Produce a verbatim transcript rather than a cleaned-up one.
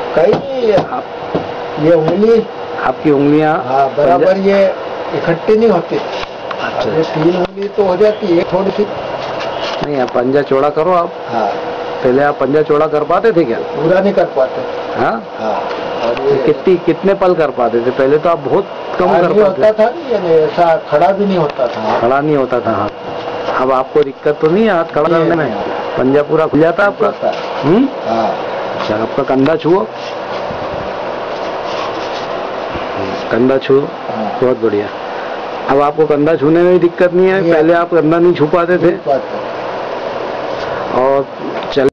कहीं नहीं, आप ये उंगली, आपकी उंगलियां हाँ बराबर ये इकट्ठी नहीं होती। अच्छा, ये तीन उंगली तो हो जाती है थोड़ी सी। नहीं, आप पंजा चौड़ा करो आप। हाँ, पहले आप पंजा चौड़ा कर पाते थे क्या? पूरा नहीं कर पाते। हाँ हाँ, और तो ये कितनी कितने पल कर पाते थे? पहले तो आप बहुत कम कर नहीं पाते होता था, नहीं ऐसा खड़ा भी नहीं होता था। खड़ा नहीं होता था। हाँ, अब आपको दिक्कत तो नहीं है हाथ खड़ा करने में? नहीं। पंजा पूरा खुल जाता है आपका? हम्म, हाँ, अच्छा, आपका कंधा छुओ, कंधा छुओ, बहुत बढ़िया। अब आपको कंधा छूने में भी दिक्कत नहीं है? पहले आप कंधा नहीं छू पाते थे। और